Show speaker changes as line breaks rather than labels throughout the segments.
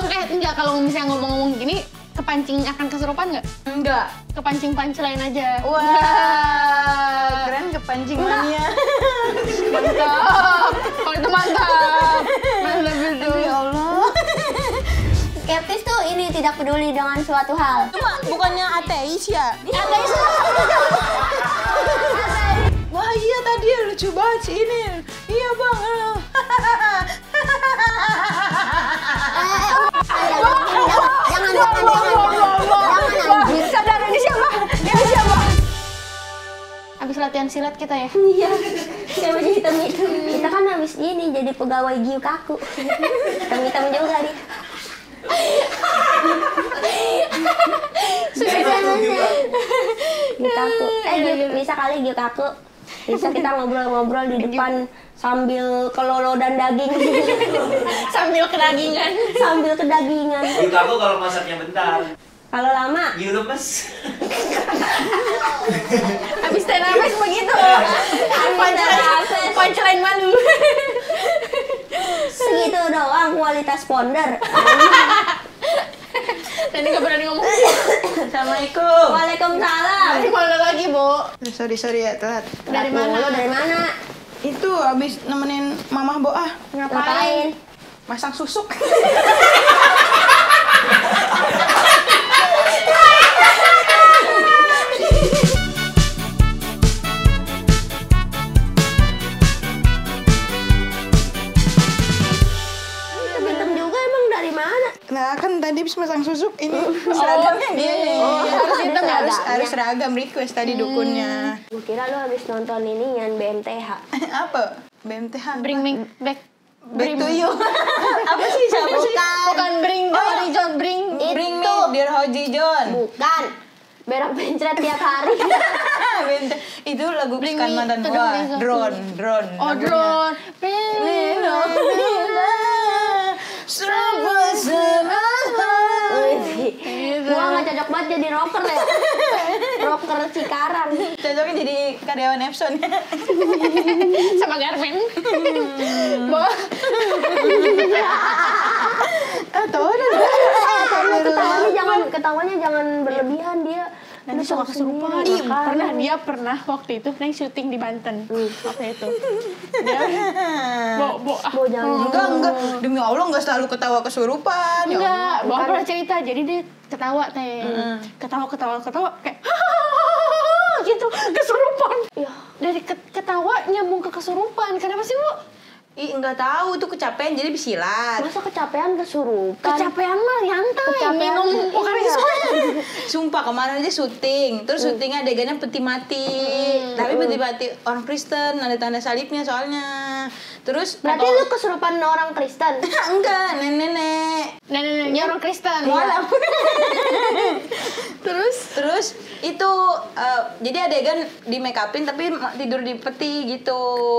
Enggak, kalau misalnya ngomong-ngomong gini, kepancing akan kesurupan nggak?
Enggak.
Kepancing punchline aja.
Wah, keren kepancing mania.
Mantap. Kalau itu mantap. Mantap itu.
Ya Allah.
Skeptis tuh ini tidak peduli dengan suatu hal.
Cuma bukannya ateis ya?
Ateis.
Wah iya tadi lucu banget sih ini. Iya bang.
Jangan anjir.
Sadar ini siapa? Ini siapa? Habis latihan silat kita ya?
Iya. Kayak baju hitam itu. Kita kan habis ini jadi pegawai Gyukaku. Hitam-hitam juga dia. Gyukaku. Bisa kali Gyukaku. Bisa kita ngobrol-ngobrol di depan sambil kelolo dan daging.
Sambil kedagingan.
Sambil kedagingan.
Gyukaku kalau masaknya bentar.
Kalau lama.
Gyu lemes.
Habis tenames begitu. Punchline malu.
Segitu doang kualitas founder.
Tadi nggak berani ngomong.
Assalamualaikum.
Waalaikumsalam.
Dari mana lagi, Bu?
Sorry ya telat.
Dari mana?
Lo dari mana?
Itu abis nemenin mamah Boah
Ngapain?
masang susuk.
Hitam juga emang dari mana?
Nah kan tadi habis masang susuk ini seragamnya gini.
Harus hitam ya?
Harus seragam request tadi dukunnya.
Gue kira lu habis nonton ini yang BMTH.
Apa? BMTH.
Bring me back.
Back to you. Apa sih siapa sih?
Bukan bring the horizon, bring.
Bring me dear Hoji John.
Bukan. Berak pencret tiap hari.
Itu lagu
Bring
kesukaan
me
mantan
to the
gua.
horizon.
Drone.
Oh, drone.
Gua nggak cocok banget jadi rocker ya. Rocker Cikarang.
Cocoknya jadi karyawan Epson.
Sama Garmin. Bo.
Ketawanya jangan berlebihan dia.
Nanti suka kesurupan. Dia pernah waktu itu Neng syuting di Banten. Waktu itu. Dia Bo
jangan.
Enggak. Demi Allah enggak selalu ketawa kesurupan. Ya
enggak, Bo pernah cerita. Jadi dia ketawa teh. Ketawa kayak gitu, kesurupan.
Ya.
Dari ketawa nyambung ke kesurupan. Kenapa sih, Bu?
Ih, enggak tahu itu kecapean jadi bisilat.
Masa kecapean kesurupan?
Kecapean mah nyantai.
Kecapean.
Minum Pokari.
Sumpah kemarin aja syuting, terus syutingnya adegannya peti mati. Tapi peti mati orang Kristen, ada tanda salibnya soalnya. Terus
Berarti lu kesurupan orang Kristen?
enggak, nenek-nenek.
Nenek-neneknya orang Kristen.
Mualaf.
Terus
itu jadi adegan di make upin tapi tidur di peti gitu.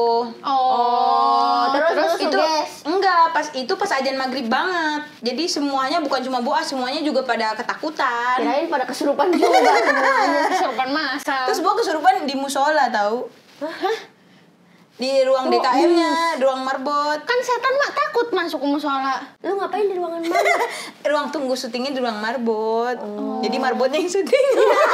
Terus
itu
suges.
enggak pas azan maghrib banget. Jadi semuanya bukan cuma Boah, semuanya juga pada ketakutan.
Kirain pada kesurupan juga semuanya.
kesurupan masal.
Terus Boah kesurupan di musola tahu?
Hah?
Di ruang DKM-nya, ruang marbot.
Kan setan mak takut masuk ke musola.
Lu ngapain di ruangan mana?
Ruang tunggu syutingnya di ruang marbot. Jadi marbotnya yang syuting.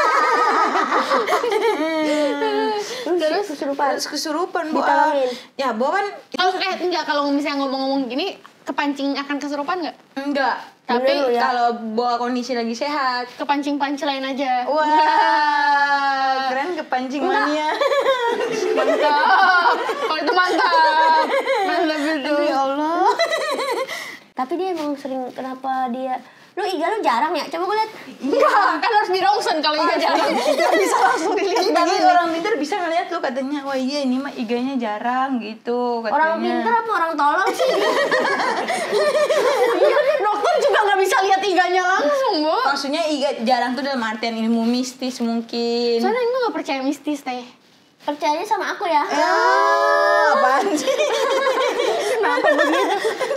Terus kesurupan.
Terus kesurupan Boah.
Ditolongin.
Ya Boah kan
Enggak, kalau misalnya ngomong-ngomong gini, kepancing akan kesurupan nggak?
enggak.
Bener
Tapi
lu ya.
kalau Boah kondisi lagi sehat.
Kepancing punchline aja.
Wah, keren kepancing mania.
Mantap. Kalau itu mantap. Mantap itu.
Ya Allah.
Tapi dia emang sering, kenapa dia... Lu iga lu jarang ya? Coba gue liat.
Enggak, kan harus di ronsen kalau iga jarang. Nggak bisa langsung dilihat.
Tapi orang pintar bisa ngeliat lu katanya, wah iya ini mah iganya jarang gitu katanya.
Orang pintar apa orang tolong sih?
Iya, dokter juga nggak bisa lihat iganya langsung, Bu.
Maksudnya iga jarang tuh dalam artian ilmu mistis mungkin.
Soalnya gue nggak percaya mistis, teh.
Percayanya sama aku ya?
Apaan sih?
Kenapa begitu?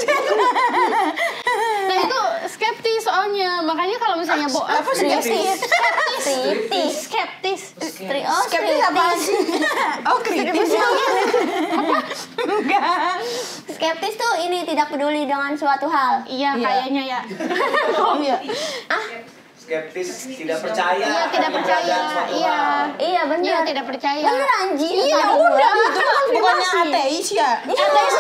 Nah itu skeptis soalnya, makanya kalau misalnya
Apa skeptis?
Skeptis.
Skeptis apaan sih? Oh kritis. Enggak.
Skeptis tuh ini tidak peduli dengan suatu hal.
Iya, kayaknya ya.
Iya.
Skeptis, tidak percaya.
Iya, tidak percaya. Iya.
Iya bener.
Iya, tidak percaya.
Bener anjing.
Iya, udah.
Itu bukannya ateis ya?
Ateis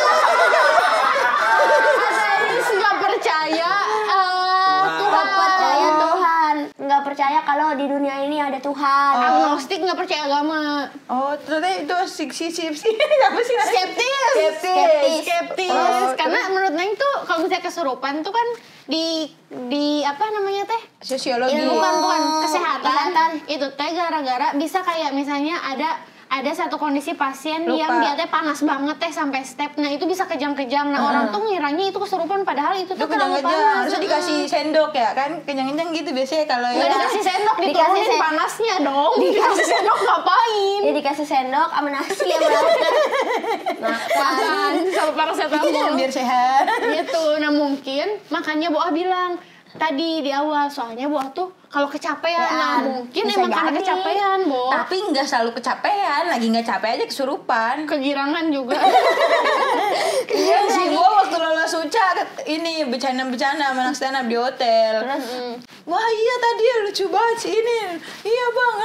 nggak percaya Tuhan.
Nggak percaya Tuhan. Nggak percaya kalau di dunia ini ada Tuhan.
Agnostik nggak percaya agama.
Oh, ternyata itu apa sih?
Skeptis.
Skeptis. Karena menurut Neng tuh kalau misalnya kesurupan tuh kan di apa namanya teh?
Sosiologi.
Bukan kesehatan. Itu teh gara-gara bisa kayak misalnya ada satu kondisi pasien
Lupa.
yang dia teh panas banget teh sampai step. Nah, itu bisa kejang-kejang. Nah, orang tuh ngiranya itu kesurupan padahal itu tuh terlalu
Kejang-kejang
panas.
harusnya dikasih sendok ya kan? Kejang-kejang gitu biasanya kalau
Nggak
ya.
dikasih sendok,
Dikasih
diturunin
sen-
panasnya dong. Dikasih sendok ngapain?
Ya dikasih sendok sama nasi ya makan.
Sama paracetamol.
Biar sehat.
Gitu. Nah, mungkin makanya Boah bilang tadi di awal, soalnya Boah tuh kalau kecapean. Nah, mungkin
Bisa
emang karena
jadi.
kecapean, Bo.
Tapi nggak selalu kecapean, lagi nggak capek aja kesurupan.
Kegirangan juga.
Iya sih, gua waktu lolos Suca ini bercanda-bercanda sama anak stand up di hotel. Wah iya tadi ya lucu banget sih ini. Iya bang.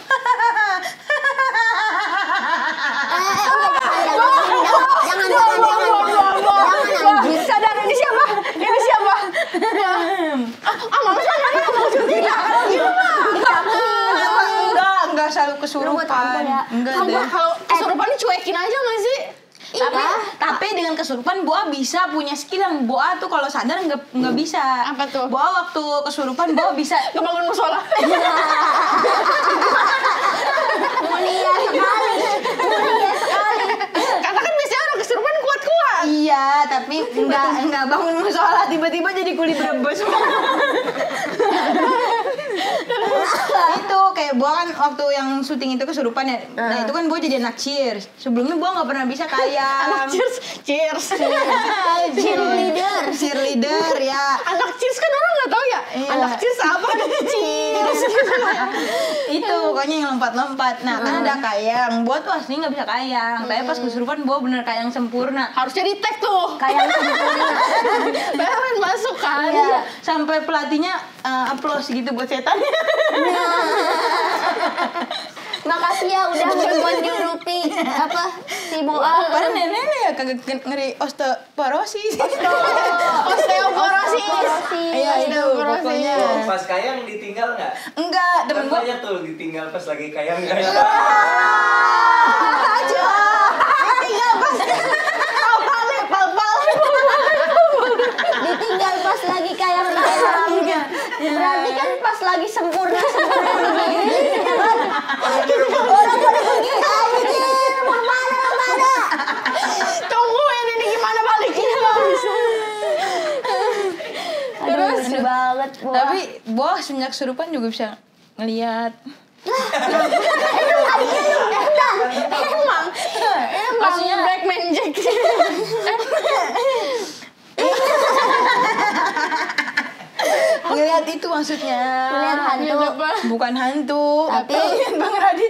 Jangan anjir.
Sadar ini siapa? Ini siapa? Mama sadar ya, mau syuting nggak? Kalau gitu mah.
Enggak selalu
Lu
kesurupan.
buat apa ya?
Enggak deh.
Kalau kesurupan dicuekin aja nggak sih?
Tapi dengan kesurupan Boa bisa punya skill yang Boa tuh kalau sadar nggak bisa.
Apa tuh?
Boa waktu kesurupan Boa bisa
Ngebangun musola.
Mulia sekali.
Karena kan biasanya orang kesurupan kuat-kuat.
Iya, tapi enggak bangun musola tiba-tiba jadi kuli Brebes. Itu kayak Boa kan waktu yang syuting itu kesurupan ya. Nah, itu kan Boa jadi anak cheers. Sebelumnya Boa nggak pernah bisa kayak
Cheers.
cheerleader ya.
Anak cheers kan orang nggak tahu ya.
Iya.
Anak cheers apa? Cheers.
Itu pokoknya yang lompat-lompat. Nah, kan ada kayang. Boa tuh aslinya nggak bisa kayang. Tapi pas kesurupan Boa bener kayang sempurna.
Harusnya di tag tuh.
Kayak sempurna.
Pengen masuk kan.
Iya, sampai pelatihnya applause gitu buat setannya.
Makasih ya udah menyurupi apa si Boa.
Padahal nenek ya kagak ngeri osteoporosis.
Osteoporosis.
Iya itu pokoknya.
Pas kayang ditinggal nggak?
Enggak,
Kan
temen gua
banyak tuh ditinggal pas lagi kayang-kayang.
aja. Tinggal pas pal-pal.
Ditinggal pas lagi kayak berarti kan pas lagi sempurna begini ya kan. Orang pada pergi anjir, mau mana?
Tungguin ini gimana baliknya.
Terus banget Boa.
Tapi Boa semenjak kesurupan juga bisa ngelihat.
Emang
Maksudnya
Black Magic.
ngelihat itu maksudnya.
Ngelihat hantu.
Bukan hantu.
Tapi
Ngelihat Bang Radit.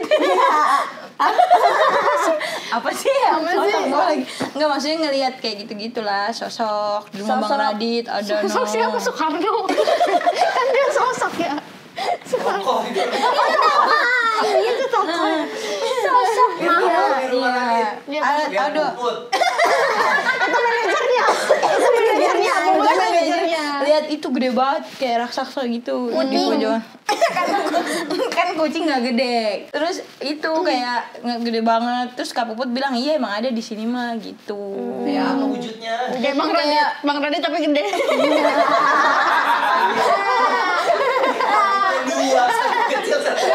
Apa sih ya? Otak gua lagi. Enggak maksudnya ngelihat kayak gitu-gitulah sosok di rumah Bang Radit ada
Sosok siapa? Soekarno. Kan dia sosok ya.
Tokoh itu.
Itu tokoh.
sosok
Di rumah Radit.
Ada
Lihat Puput.
Itu manajernya. Itu manajernya. Bukan manajernya.
Lihat itu gede banget kayak raksasa gitu. Di pojokan. kan kucing nggak gede. Terus itu kayak nggak gede banget. Terus Kak Puput bilang iya emang ada di sini mah gitu.
Ya apa wujudnya?
Kayak Bang Radit tapi gede.
Dua, satu kecil satu.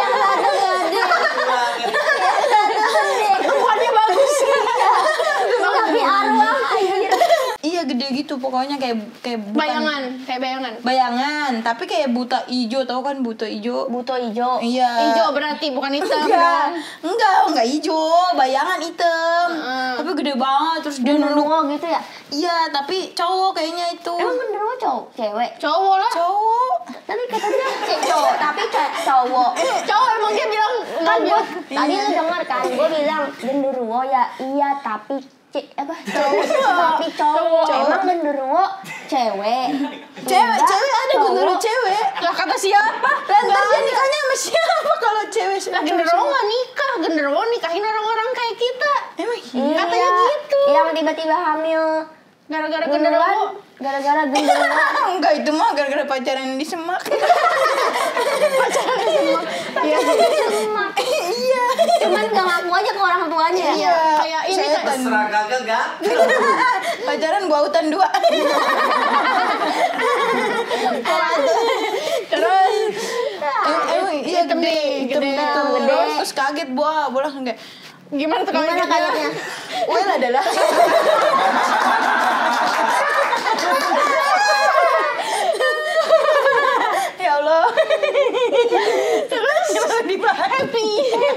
Pertemuannya bagus.
tapi arwah anjir.
Iya gede gitu pokoknya kayak bukan
Bayangan.
tapi kayak buta ijo, tau kan buta ijo?
Buto ijo.
Iya.
Hijau berarti bukan hitam.
Enggak ijo, bayangan hitam. Tapi gede banget terus dia nunduk.
Genderuwo gitu ya.
Iya, tapi cowok kayaknya itu.
Emang genderuwo cowok cewek.
Cowok lah.
Cowok.
Tapi katanya cowok, tapi cowok.
Cowok emang dia bilang
Kan gue tadi lu denger kan, gue bilang genderuwo ya iya tapi Tapi cowok. Emang genderuwo cewek.
Cewek ada genderuwo cewek.
Lah kata siapa?
Lantar dia nikahnya sama siapa kalau cewek?
Lah genderuwo nggak nikah, genderuwo nikahin orang-orang kayak kita.
Emang
Katanya gitu.
Yang tiba-tiba hamil
Gara-gara genderuwo.
gara-gara genderuwo.
enggak, itu mah gara-gara pacaran di Semak.
Iya.
Iya.
Cuman gak ngaku aja ke orang tuanya.
Iya.
Kayak ini kan.
Setan.
Serah kagak gak?
Pacaran gua autan 2.
Terus
Emang iya gede.
gede.
Terus kaget bola enggak.
gimana tuh
Gimana kagetnya?
Well adalah. Ya Allah. Terus happy.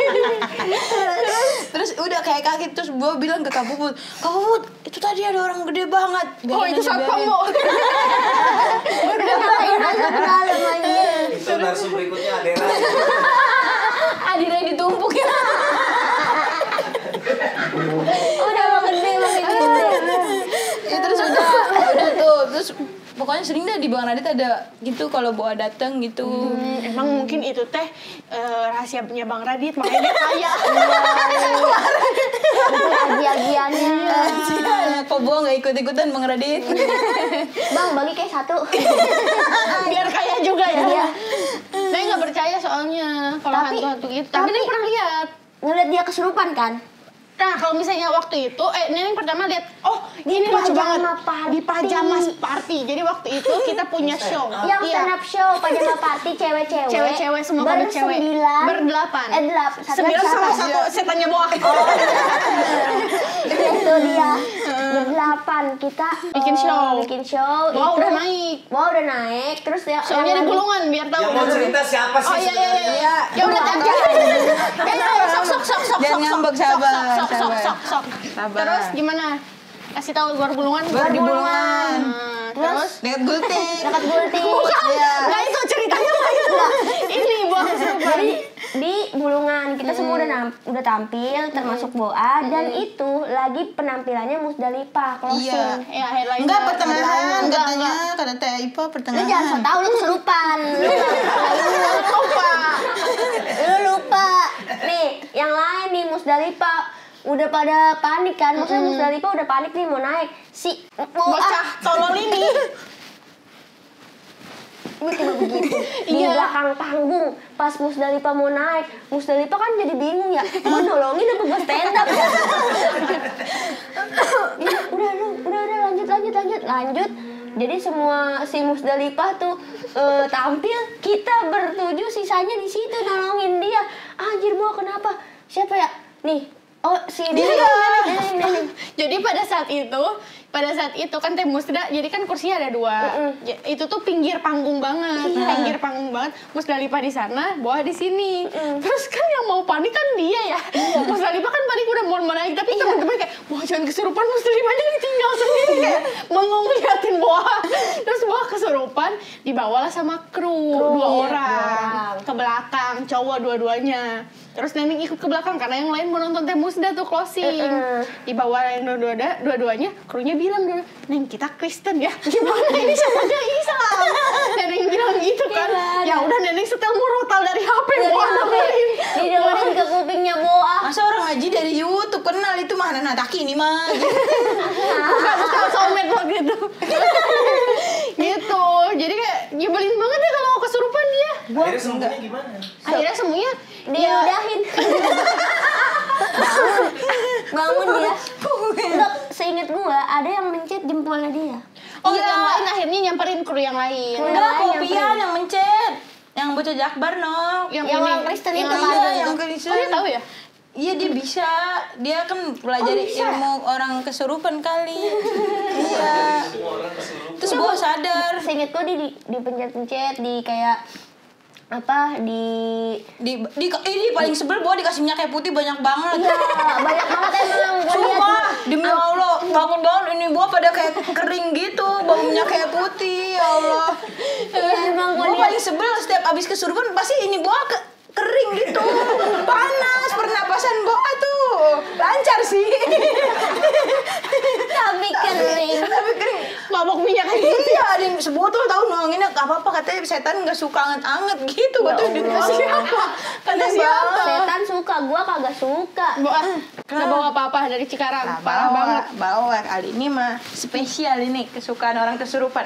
Terus udah kayak kaget, terus gue bilang ke Kak Puput, itu tadi ada orang gede banget.
Oh itu satpam mau.
Ngapain aja ke dalam lagi?
Itu narsum berikutnya Adera.
Adira ditumpuk ya.
Udah makin gede.
Ya terus udah tuh, terus pokoknya sering deh di Bang Radit ada gitu kalau Boa dateng gitu.
Emang mungkin itu teh rahasianya Bang Radit, makanya dia kaya.
Itu aji-ajiannya.
Kok Boa nggak ikut-ikutan Bang Radit?
Bang, bagi kayak 1.
Biar kaya juga ya.
Iya.
Neng nggak percaya soalnya kalau
Tapi-
hantu-hantu gitu. Tapi Neng pernah lihat.
Ngeliat dia kesurupan kan?
Nah, kalau misalnya waktu itu, Neneng pertama lihat, oh ini
Di
lucu banget.
pajama party.
Di pajama party. Jadi waktu itu kita punya show.
Yang
Iya.
stand up show pajama party cewek-cewek.
Cewek-cewek semua komik cewek.
Berdelapan.
Sembilan salah satu setannya Boa.
Itu dia. Berdelapan kita
Bikin show.
Bikin show.
Boa
itu-
udah naik.
Boa udah naik. Terus ya.
Show-nya di
yang lagi-
Bulungan biar tahu.
Yang mau cerita siapa sih
Oh iya.
sebenarnya?
Ya udah
Jangan
sok.
Jangan ngambek, sabar.
Sok.
Sabar.
Terus gimana? Kasih tahu luar Bulungan.
Luar di Bulungan.
Terus
Dekat Gultik.
Dekat Gultik.
bukan.
Iya.
Nggak itu ceritanya mah itu. Ini Boa kesurupan.
Jadi di Bulungan kita semua udah tampil termasuk Boa dan itu lagi penampilannya Musdalifah closing.
Iya.
Ya, headline.
Enggak pertengahan
Enggak,
katanya, kata Teh Ipa
Lu
pertengahan.
jangan so tau lu kesurupan. Lu lupa. Nih, yang lain nih Musdalifah udah pada panik kan. Maksudnya Musdalifah udah panik nih mau naik. Si
Bocah tolol ini.
tiba begitu di
Iya.
belakang panggung pas Musdalifah mau naik. Musdalifah kan jadi bingung ya, mau nolongin apa gue stand up ya. Ya, udah lanjut. Jadi semua si Musdalifah tuh tampil, kita bertujuh sisanya di situ nolongin dia. Anjir Boa kenapa? Siapa ya? Nih, oh si Neneng.
Jadi pada saat itu kan Teh Musda, jadi kan kursinya ada 2. Itu tuh pinggir panggung banget, Musdalifah di sana, Boa di sini. Terus kan yang mau panik kan dia ya. Musdalifah kan panik udah mau naik, tapi teman-teman kayak, Boa jangan kesurupan, Musdalifahnya ditinggal sendiri kayak bengong liatin Boa. Terus Boa kesurupan, dibawalah sama kru 2 orang ke belakang, cowok dua-duanya. Terus Neneng ikut ke belakang karena yang lain mau nonton Teh Musda tuh closing. Dibawa yang dua-duanya, krunya bilang dulu, Neng kita Kristen ya, gimana ini semuanya Islam. Neneng bilang gitu kan, ya udah Neneng setel murotal dari HP Boa dengerin.
Didengerin ke kupingnya Boa.
Masa orang ngaji dari YouTube kenal itu mah Nataki ini mah.
Bukan soulmate waktu itu. Gitu, jadi kayak nyebelin banget ya kalau kesurupan dia.
Akhirnya sembuhnya gimana?
Akhirnya semuanya
Diudahin. Bangun dia. Enggak, seinget gua ada yang mencet jempolnya dia.
Oh yang lain akhirnya nyamperin kru yang lain.
Enggak, Kopian yang mencet. Yang bocah Jakbar no.
Yang
ini.
orang Kristen itu
Yang
kan.
Iya, yang Kristen.
Oh dia tahu ya?
Iya dia bisa, dia kan pelajari ilmu orang kesurupan kali. Iya.
Semua orang kesurupan.
Terus Boa sadar.
Seinget gua dipencet-pencet di kayak apa di
Ini paling sebel Boa dikasih minyak kayak putih banyak banget.
iya banyak banget emang gua lihat.
Sumpah, demi Allah, bangun-bangun ini Boa pada kayak kering gitu, bau minyak kayak putih, ya Allah.
Iya emang gua
Boa
lihat.
paling sebel setiap abis kesurupan pasti ini Boa kering gitu, panas, pernapasan Boa tuh lancar sih.
Tapi kering.
Tapi kering.
Mabok minyak kayak gitu.
Iya, ada yang sebotol tahu nuanginnya gak apa-apa, katanya setan gak suka anget-anget gitu. Betul
Allah.
siapa? Kata siapa?
Setan suka, gua kagak suka.
Nggak bawa apa-apa dari Cikarang.
Nah,
Parah banget.
bawa kali ini mah spesial ini kesukaan orang kesurupan.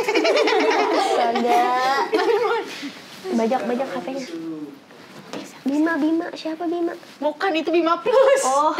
Kagak. Bajak HP-nya. Bima, siapa Bima?
Bukan, itu Bima Plus.
Oh,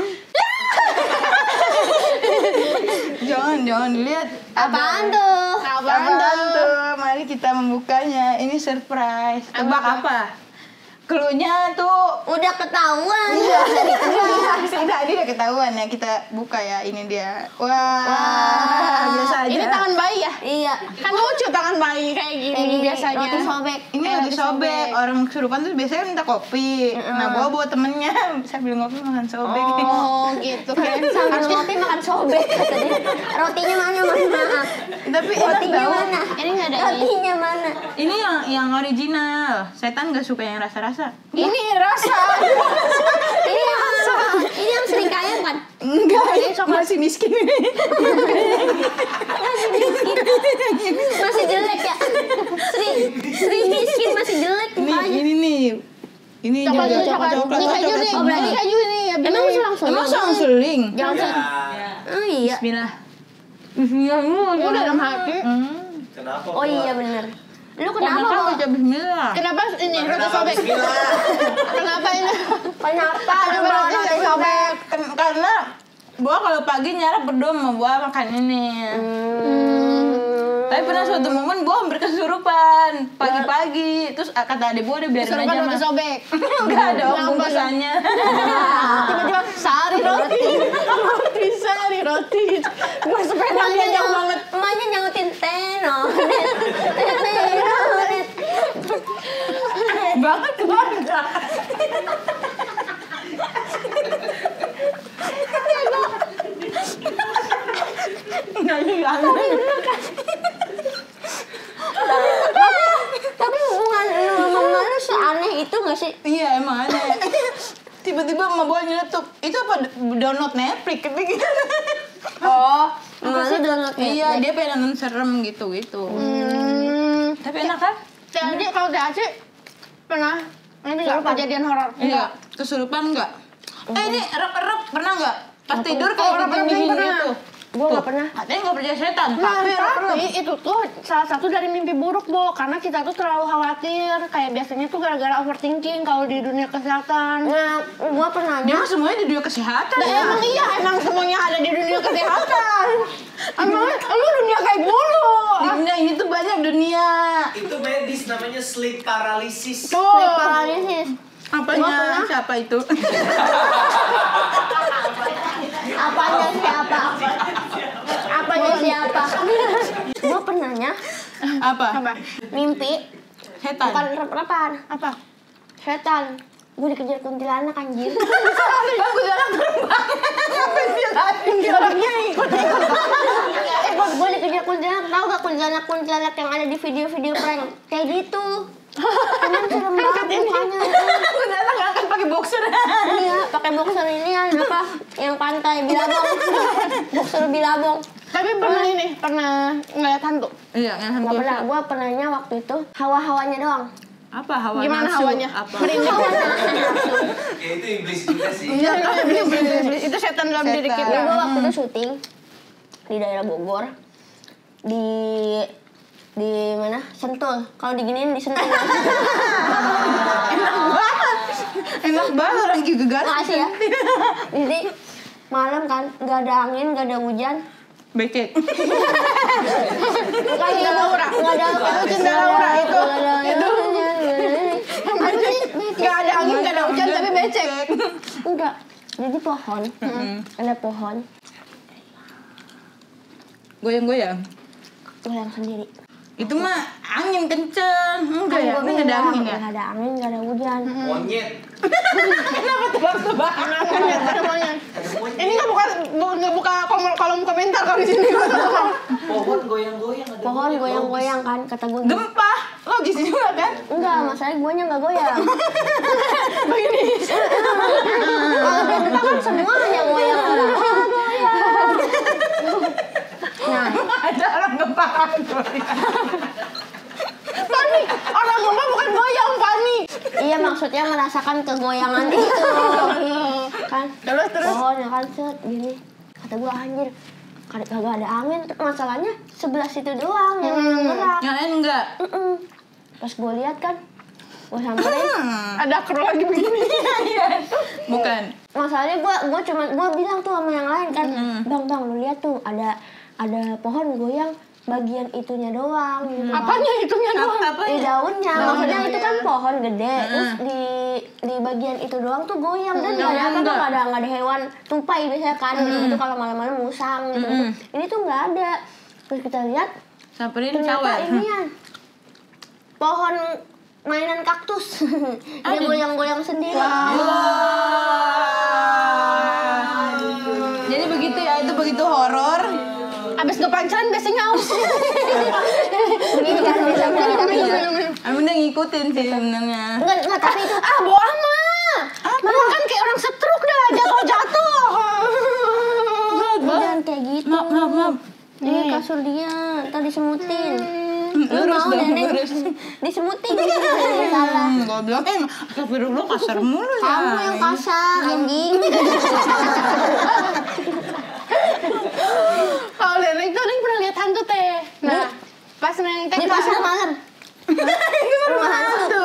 Jangan dilihat.
apaan tuh?
Apaan tuh?
Mari kita membukanya. Ini surprise. Tebak apa? Cluenya tuh
Udah ketahuan.
iya, tadi udah ketahuan ya, kita buka ya, ini dia. Wah, biasa aja.
Ini tangan bayi ya?
Iya.
Kan lucu tangan bayi kayak gini
Kayak gini,
biasanya.
roti sobek.
Ini lagi sobek. Orang kesurupan tuh biasanya minta kopi. Nah, gua bawa temennya, saya beli ngopi makan sobek.
Oh, gitu kan.
Sambil ngopi makan sobek katanya. Rotinya mana? Mohon maaf.
Tapi enak
Rotinya
tau.
mana?
Ini nggak ada ini.
Rotinya mana?
Ini yang original. Setan gak suka yang rasa-rasa.
Ini rasa.
Ini yang sering kaya kan?
Enggak, masih miskin ini.
Masih miskin. Masih jelek ya? Sering miskin masih jelek mukanya.
Ini nih. Ini
Coklat,
juga
coklat. Ini keju nih.
semua.
Berarti keju nih. Ya,
Emang selang-seling?
Emang selang-seling?
Jangan
Ya.
Oh iya.
Bismillah. Bismillah.
Udah dalam hati.
Kenapa?
Oh iya bener. Lu
Kenapa
kenapa
baca bismillah?
Kenapa ini roti sobek?
Bismillah.
Kenapa ini?
Kenapa lu
Kenapa
bawa
roti
roti sobek?
sobek?
Karena gua kalau pagi nyarap berdoa sama gua makan ini. Tapi pernah suatu momen gua hampir kesurupan pagi-pagi. Terus kata adik gua udah biarin
Kesurupan
aja
roti
mah.
sobek.
Enggak ada
Kenapa?
bungkusannya.
Tiba-tiba sehari roti. Bisa nih roti. Gue sepedanya jauh banget.
Emaknya nyautin teno.
Banget keluarga. Nyanyi
Tapi hubungan lu sama emak lu seaneh itu gak sih?
Iya emang aneh. Tiba-tiba emak gua nyeletuk. Itu apa download Netflix gitu.
Oh, emak lu download
Iya, dia pengen nonton serem gitu-gitu. Tapi enak kan?
Jadi kalau THC pernah ini nggak kejadian horor?
Iya. Kesurupan enggak? Ini erep-erep pernah enggak? Pas tidur kayak
erep-erep
dingin
pernah.
gitu.
Gua
Tuh,
gak pernah.
Katanya nggak percaya setan.
Nah,
Tapi erep-erep.
tapi itu tuh salah satu dari mimpi buruk, Bo. Karena kita tuh terlalu khawatir. Kayak biasanya tuh gara-gara overthinking kalau di dunia kesehatan.
Nah, gua pernah
Dia mah semuanya di dunia kesehatan.
Nah,
ya.
emang iya, emang semuanya ada di dunia kesehatan. Emangnya lu dunia kayak bulu.
Di dunia ini tuh banyak dunia.
Itu medis namanya sleep paralysis.
Tuh.
sleep paralysis.
Apanya? Siapa itu?
Apanya siapa? Apanya siapa? Gua pernahnya
Apa?
Apa?
mimpi
Setan.
bukan rep-repan,
Apa?
setan. Gue dikejar kuntilanak anjir.
Aku jalan terbang.
Kuntilanaknya ikut.
Gue dikejar kuntilanak, tau gak kuntilanak yang ada di video-video prank? Kayak gitu. Cuman serem banget mukanya.
Aku jalan nggak akan pakai boxer.
Iya, pakai boxer ini apa? Yang pantai Bilabong. Boxer Bilabong.
Tapi pernah ini, pernah ngeliat hantu.
Iya, yang hantu.
Gak pernah, gue pernahnya waktu itu hawa-hawanya doang.
Apa hawa
Gimana
nafsu?
hawanya?
Apa?
Merinding.
Ya itu iblis juga sih.
Iya, iblis. Itu setan dalam diri
Setan.
kita.
Gue waktu itu syuting di daerah Bogor, di mana? Sentul. Kalau diginiin di Sentul.
Enak banget orang juga ganas.
Makasih ya. Jadi malam kan, nggak ada angin, nggak ada hujan.
Becek.
Bukan
Cinta Laura.
Nggak ada
Itu Cinta Laura itu. Itu. Gak ada angin, gak ada hujan, tapi becek.
Enggak. Jadi pohon. Ada pohon.
Goyang-goyang.
Goyang sendiri.
Itu mah angin kenceng. Enggak ya?
Gua
Ini nggak ada
bilang,
angin ya?
nggak ada angin, nggak ada hujan.
Monyet.
Kenapa tebak-tebakan?
Semuanya. Ini nggak buka kolom komentar kalau di sini.
Pohon goyang-goyang ada.
Pohon
monyet,
goyang-goyang kan, kata gue.
Gempa. Logis juga kan?
Enggak, masalahnya guanya nggak goyang. Begini. Kalau gempa kan semua yang goyang orang. Goyang. goyangan.
Ada orang gempa
Panik, orang gempa bukan goyang, panik.
Iya, maksudnya merasakan kegoyangan itu. Kan?
Terus.
Pohonnya kan set gini. Kata gua anjir, kagak ada angin. Masalahnya sebelah situ doang yang gerak.
Yang lain enggak?
Pas gua lihat kan, gua samperin.
Ada kru lagi begini.
Bukan.
Masalahnya gua bilang tuh sama yang lain kan, bang lu lihat tuh ada pohon goyang bagian itunya doang gitu.
Apanya itunya doang?
Di daunnya, maksudnya itu kan
ya.
pohon gede, terus di bagian itu doang tuh goyang dan nggak ada apa, nggak ada hewan tupai biasanya kan gitu kalau malam-malam musang gitu. Ini tuh nggak ada. Terus kita lihat
Samperin
ternyata
cewek.
inian pohon mainan kaktus. Dia goyang-goyang sendiri.
Jadi begitu ya, itu begitu horor.
Abis kepanceran biasanya aus.
Begini kan bisa
Aku udah ngikutin sih sebenarnya.
Enggak, tapi itu
Bohong amat. Mana kan kayak orang setruk dah, jatuh.
jangan kayak gitu.
Maaf.
Ini kasur dia, tadi semutin. Lu
Lurus
mau
dong,
nenek
lurus.
disemutin gitu, salah.
Goblok astagfirullah kasar mulu ya.
Kamu yang kasar, anjing.
Kalau Neneng tuh Neneng pernah lihat hantu teh. Nah, pas Neneng teh
Di pasar malam. Rumah hantu.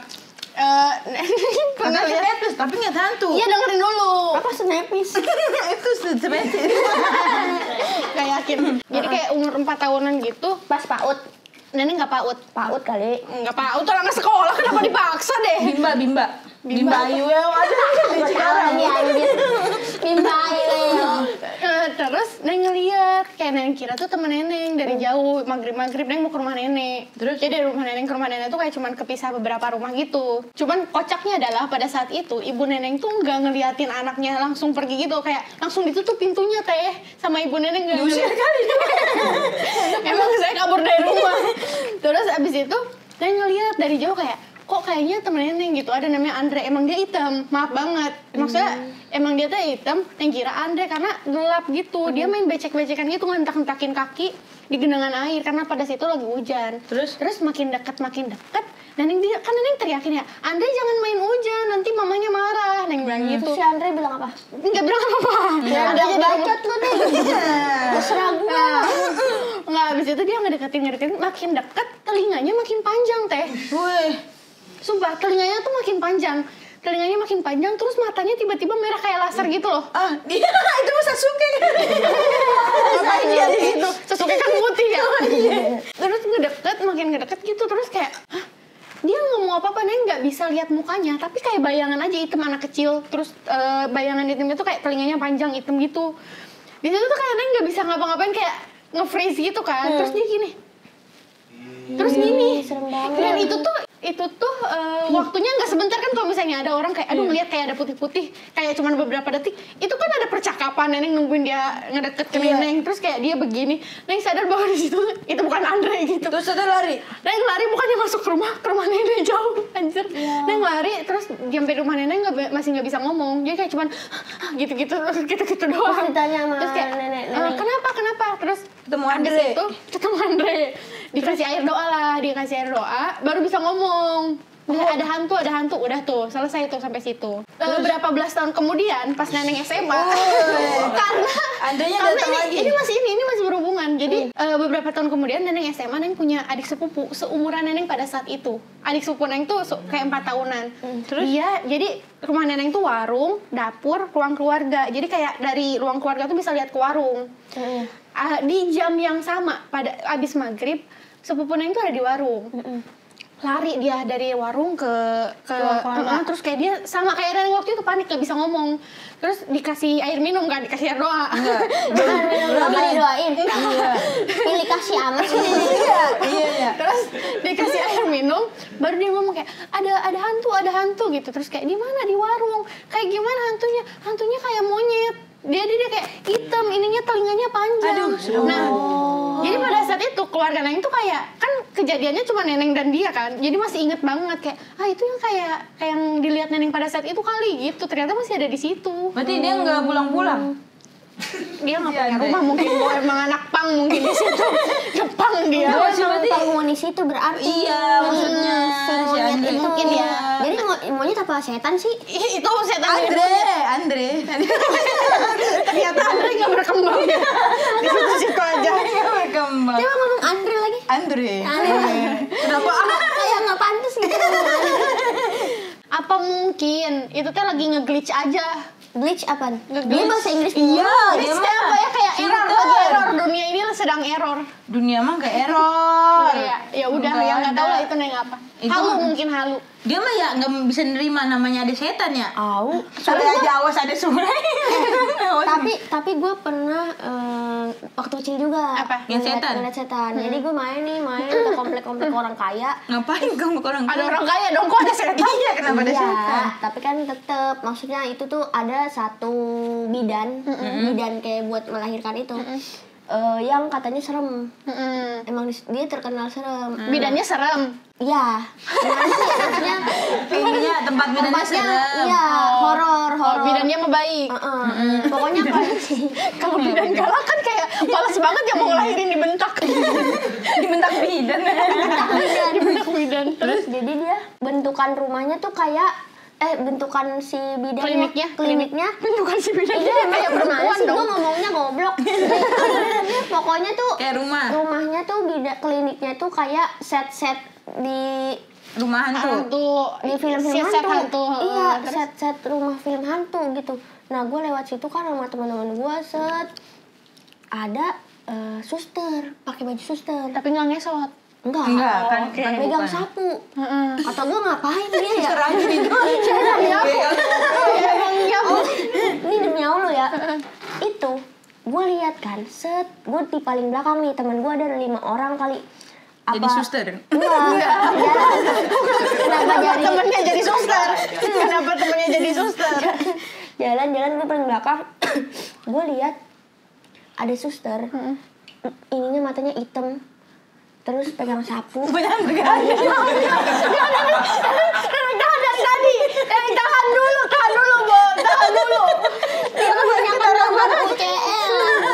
Neneng pernah
Pernah
lihat.
lihat tapi nggak hantu.
Iya dengerin dulu.
Apa senepis?
Itu seperti
Gak yakin. Jadi kayak umur 4 tahunan gitu.
Pas PAUD.
Neneng nggak PAUD.
PAUD kali.
Nggak PAUD, orang sekolah kenapa dipaksa deh?
Bimba Ayu yang ada di Cikarang.
Ini anjir. Bimba ayo.
Terus Neng ngeliat kayak Neneng kira tuh temen Neneng dari jauh maghrib Neng mau ke rumah Nenek. Terus jadi dari rumah Neneng ke rumah Nenek tuh kayak cuman kepisah beberapa rumah gitu. Cuman kocaknya adalah pada saat itu ibu Neneng tuh nggak ngeliatin anaknya langsung pergi gitu, kayak langsung ditutup pintunya teh sama ibu Neneng nggak ngeliat. Emang saya kabur dari rumah. Terus abis itu Neng ngeliat dari jauh kayak kok kayaknya temen Neneng gitu, ada namanya Andre, emang dia hitam, maaf banget, maksudnya emang dia tuh hitam, Neng kira Andre karena gelap gitu, dia main becek-becekan gitu, ngentak-ngentakin kaki di genangan air karena pada situ lagi hujan. Terus makin deket, Neneng dia kan Neneng teriakin ya, Andre jangan main hujan, nanti mamanya marah, Neng bilang gitu.
Terus si Andre bilang apa?
Nggak bilang apa-apa.
Ya,
Ada aja
bacot lu nih. Terserah gua.
Nggak, abis itu dia ngedeketin, makin deket, telinganya makin panjang teh.
Wih.
Sumpah, telinganya tuh makin panjang. Terus matanya tiba-tiba merah kayak laser gitu loh.
Ah, dia itu Sasuke.
Ngapain dia di situ? Sasuke kan putih ya. Terus makin ngedeket gitu. Terus kayak, hah? Dia ngomong apa-apa, Neng nggak bisa lihat mukanya. Tapi kayak bayangan aja hitam anak kecil. Terus bayangan hitamnya tuh kayak telinganya panjang hitam gitu. Di situ tuh kayak Neng nggak bisa ngapa-ngapain, kayak nge-freeze gitu kan. Terus dia gini. Terus gini.
Serem banget.
Dan itu tuh waktunya nggak sebentar kan, kalau misalnya ada orang kayak aduh ngeliat kayak ada putih-putih kayak cuman beberapa detik, itu kan ada percakapan. Neneng nungguin dia ngedeket ke Neneng, terus kayak dia begini, Neneng sadar bahwa di situ itu bukan Andre gitu.
Terus ada lari.
Neneng lari, bukannya masuk ke rumah Neneng jauh anjir. Neneng lari terus sampai rumah Neneng masih nggak bisa ngomong, jadi kayak cuman gitu-gitu doang.
Terus ditanya sama
Terus kayak
nenek.
Kenapa terus
Ketemu
abis
Andre.
itu ketemu Andre, dikasih air doa, baru bisa ngomong. Ada hantu, udah tuh selesai tuh sampai situ. Berapa belas tahun kemudian pas Neneng SMA, karena
Andanya datang lagi.
ini masih berhubungan. Jadi beberapa tahun kemudian Neneng SMA, Neneng punya adik sepupu seumuran Neneng pada saat itu. Adik sepupu Neneng tuh kayak 4 tahunan. Terus jadi rumah Neneng tuh warung, dapur, ruang keluarga. Jadi kayak dari ruang keluarga tuh bisa lihat ke warung. Di jam yang sama pada abis maghrib, sepupu Neneng tuh ada di warung. Lari dia dari warung ke terus kayak dia sama kayak Neneng waktu itu panik, gak bisa ngomong. Terus dikasih air minum kan, dikasih air doa.
Belum didoain. Pilih kasih amat sih.
Iya.
Terus dikasih air minum, baru dia ngomong kayak ada hantu gitu. Terus kayak di mana? Di warung. Kayak gimana hantunya? Hantunya kayak monyet. Dia kayak hitam, ininya telinganya panjang. Jadi pada saat itu keluarga Neneng tuh kayak kan kejadiannya cuma Neneng dan dia kan. Jadi masih inget banget kayak itu yang kayak yang dilihat Neneng pada saat itu kali gitu. Ternyata masih ada di situ.
Berarti dia nggak pulang-pulang.
Dia nggak punya rumah mungkin, gue emang anak pang mungkin di situ. Jepang dia.
Gue emang penghuni situ berarti.
Iya, maksudnya
si monyet
Andre
itu.
mungkin ya.
Jadi monyet apa setan sih?
Itu setan
Andre.
ternyata Andre nggak berkembang ya. Di situ-situ aja.
Berkembang.
Coba ngomong Andre lagi.
Andre.
Kenapa? Kayak nggak pantas gitu ngomong Andre.
Apa mungkin itu teh lagi nge-glitch aja.
Glitch apa? Dia
Nge-glitch.
bahasa Inggris.
Iya,
Glitch teh apa ya, kayak error, lagi error, dunia ini sedang error.
Dunia mah kayak error.
Ya udah,
Nggak
ya nggak tahu
ada.
lah itu neng apa.
Itu
Halu
mah-
mungkin halu.
Dia mah ya nggak bisa nerima namanya ada setan ya.
Tahu.
Sore aja awas ada surai.
Tapi gue pernah waktu kecil juga
Apa?
Yang setan?
ngeliat setan. Jadi gue main ke komplek-komplek orang kaya.
Ngapain kamu ke orang
Ada orang kaya dong, kok ada setan?
Iya, kenapa ada
Iya,
setan?
tapi kan tetep maksudnya itu tuh ada satu bidan kayak buat melahirkan itu. Yang katanya serem. Emang dia terkenal serem.
Bidannya serem.
Iya. Gimana sih maksudnya?
Iya, tempat bidannya
Tempatnya
serem.
iya, horor.
Bidannya mah baik.
Pokoknya apa sih?
Kalau bidan galak kan kayak males banget ya mau ngelahirin dibentak.
Dibentak bidan.
Dibentak bidan.
Terus jadi dia bentukan rumahnya tuh kayak bentukan si bidannya
Kliniknya bentukan si bidannya
Iya,
kayak perempuan
sih
dong.
gue ngomongnya goblok. Pokoknya tuh
Kayak
rumahnya tuh kliniknya tuh kayak set di
Rumah hantu.
di film-film
Set
hantu. Iya,
Terus?
set rumah film hantu gitu. Nah, gue lewat situ kan sama teman-teman gue ada suster, pakai baju suster.
Tapi nggak ngesot.
Enggak,
kan
megang
bukan.
sapu. Kata gue ngapain dia ya?
Serang gitu.
Ini demi Allah ya. Itu gue lihat kan, gue di paling belakang nih, teman gue ada 5 orang kali.
Jadi suster.
Enggak. Kenapa jadi
Temennya jadi suster. Kenapa temennya jadi suster?
jalan-jalan gue paling belakang. Gue lihat ada suster. Ininya matanya hitam. Terus pegang sapu.
Tahan dari tadi. Tahan dulu, Bo. Tahan dulu.
Dia kebanyakan nonton UCL.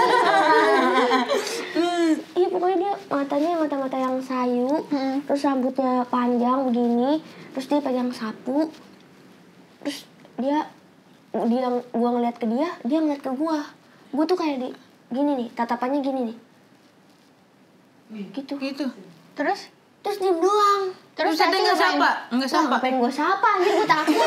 Iya, pokoknya dia matanya mata-mata yang sayu. Terus rambutnya panjang begini. Terus dia pegang sapu. Terus gua ngeliat ke dia ngeliat ke gua. Gua tuh kayak gini nih, tatapannya gini nih. Gitu.
Terus
Diem doang.
Terus
Saya nggak sapa, nggak
Wah,
sapa.
ngapain gue sapa? Anjir, gue takut.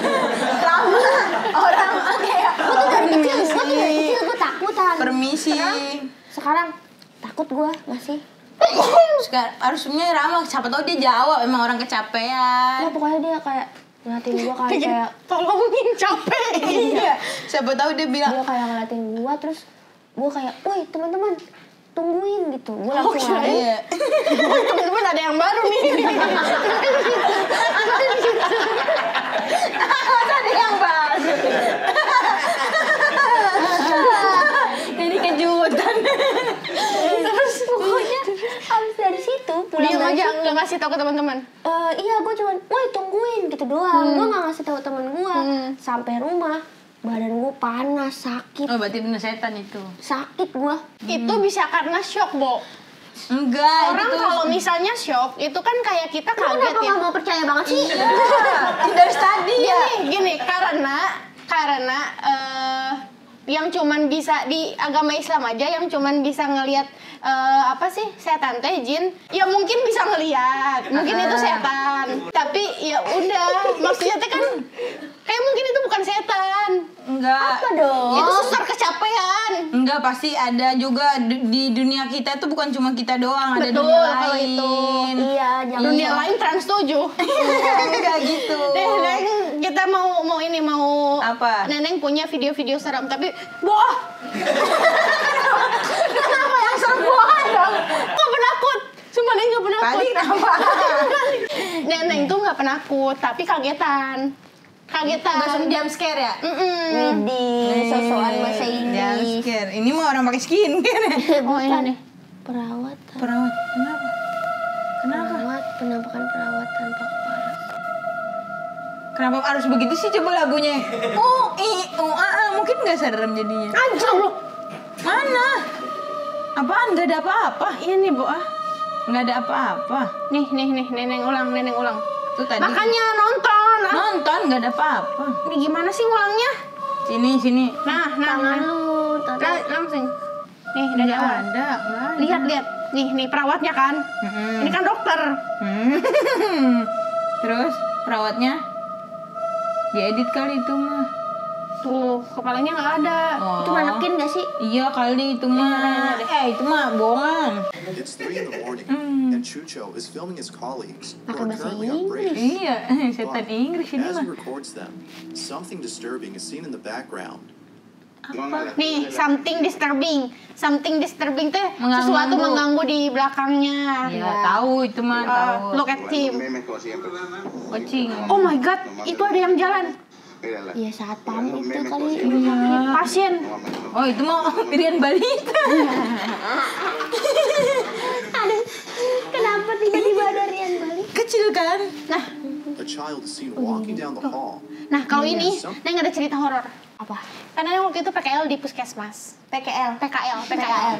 Orang kayak
Gue tuh dari kecil gue takutan.
permisi.
Sekarang takut gue masih.
Sekarang harusnya ramah, siapa tahu dia jawab emang orang kecapean.
Ya pokoknya dia kayak ngeliatin gue kayak
tolongin capek.
Iya, siapa tahu dia bilang
dia kayak ngeliatin gue, terus gue kayak, woi teman-teman tungguin gitu. Gue langsung lari.
iya.
Temen-temen ada yang baru nih.
Ada yang baru. Jadi kejutan.
Terus pokoknya habis dari situ pulang
Diam
dari
aja
situ.
nggak ngasih tahu ke teman-teman.
Iya, gue cuman, woi tungguin gitu doang. Gue nggak ngasih tahu temen gue. Sampai rumah, badan gue panas, sakit,
Oh, berarti bener setan itu.
sakit gue.
Itu bisa karena shock, Bo.
Enggak,
Orang
itu
kalau misalnya shock, itu kan kayak kita kaget
Kenapa
ya.
nggak mau percaya banget sih?
dari tadi ya.
Gini, karena yang cuman bisa di agama Islam aja, yang cuman bisa ngelihat apa sih, setan teh jin, ya mungkin bisa ngelihat, mungkin itu setan, tapi ya udah, maksudnya teh kan kayak mungkin itu bukan setan,
Enggak.
Apa dong?
itu suster kecapean.
Enggak, pasti ada juga di dunia kita itu bukan cuma kita doang, ada
Betul,
dunia
kalau
lain.
itu.
Iya, jangan.
Dunia lain trans 7.
Enggak gitu.
Neng, kita mau
Apa?
Neneng punya video-video seram, tapi boah. Kenapa yang serem boah dong? Gak penakut. Sumpah Neng gak penakut.
Tadi kenapa?
Neneng tuh gak penakut, tapi kagetan.
Langsung jump scare ya?
Widih, sosokan bahasa
Jump
Inggris.
scare. Ini mah orang pakai skincare.
Oh ini nih.
Perawatan.
Perawat. Kenapa?
Perawat, penampakan perawat tanpa paras.
Kenapa harus begitu sih coba lagunya? Mungkin nggak serem jadinya.
Anjir lu.
Mana? Apaan? Gak ada apa-apa.
Ini Bu ah.
Gak ada apa-apa.
Nih, neneng ulang.
Tuh tadi.
Makanya nonton. Ah.
Nonton gak ada apa-apa.
Ini gimana sih ngulangnya?
Sini.
Nah.
Lu
Langsung. Nih, dari
Nggak
awal.
ada.
Lihat. Nih perawatnya kan. Ini kan dokter.
Terus perawatnya diedit kali itu mah.
Tuh, kepalanya nggak ada.
Oh.
itu manekin gak sih?
Iya kali itu mah. Itu mah bohongan.
It's 3 in the morning, and Chucho is filming his colleagues who
Pakai
are
bahasa
currently on break.
Iya, setan Inggris ini
As
mah.
he records them, something disturbing is seen in the background.
Nih, something disturbing. Something disturbing teh
Mengganggu.
sesuatu mengganggu di belakangnya.
Iya, tahu itu mah tahu.
Look at him.
Kucing.
Oh my god, itu ada yang jalan.
Iya saat pam itu kali.
Pasien.
Oh, itu mah Irian balita.
Aduh, kenapa tiba-tiba ada Rian balik?
Kecil kan?
A child is seen walking down the hall.
Nah, kalau ini, Neng ada cerita horor.
Apa?
Karena waktu itu PKL di puskesmas. PKL.
PKL.